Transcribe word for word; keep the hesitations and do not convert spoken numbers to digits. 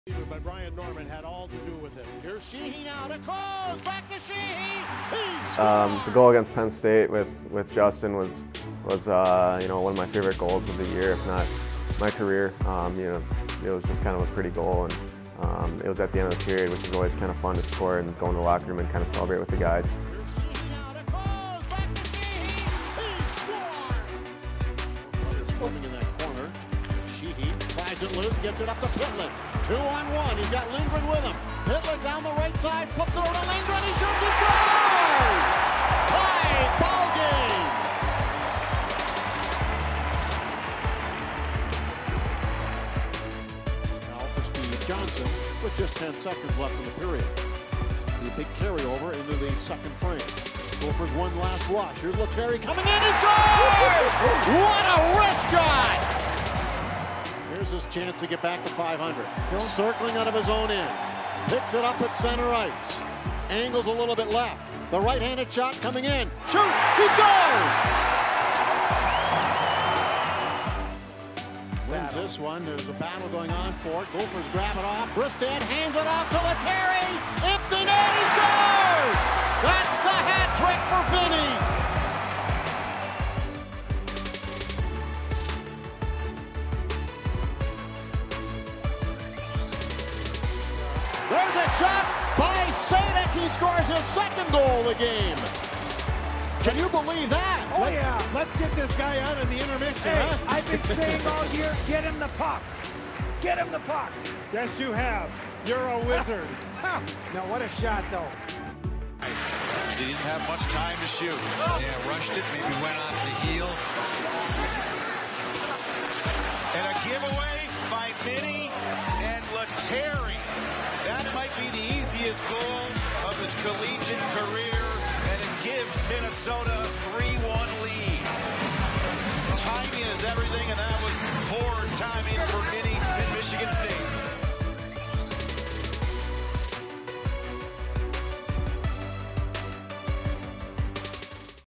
But Brian Norman had all to do with it. Here's Sheehy now to close. Back to Sheehy. Um, the goal against Penn State with with Justin was was uh, you know one of my favorite goals of the year, if not my career. Um, you know, it was just kind of a pretty goal, and um, it was at the end of the period, which is always kind of fun to score and go in the locker room and kind of celebrate with the guys. In that corner, Sheehy tries it loose, gets it up to Pitlick. Two on one. He's got Lindgren with him. Pitlick down the right side, flips it over to Lindgren. He shoots, he scores! Tie ball game. Now for Steve Johnson with just ten seconds left in the period. The big carryover into the second frame. Gophers one last rush. Here's Lettieri coming in. He scores! What a wrist shot! Here's his chance to get back to five hundred. Circling out of his own end. Picks it up at center ice. Angles a little bit left. The right-handed shot coming in. Shoot! He scores! Wins this one. There's a battle going on for it. Gophers grab it off. Bristad hands it off to Lettieri. Empty net. He scores! That's the hat trick for Vinny. There's a shot by Sadek. He scores his second goal of the game. Can you believe that? Oh, let's, yeah. Let's get this guy out of the intermission. Hey, huh? I've been saying all year, get him the puck. Get him the puck. Yes, you have. You're a wizard. Now, what a shot, though. He didn't have much time to shoot. Oh. Yeah, rushed it, maybe went off the heel. And a giveaway by Vinny and Lettieri. That might be the easiest goal of his collegiate career, and it gives Minnesota a three one lead. Timing is everything, and that was poor timing for Vinny in Michigan State.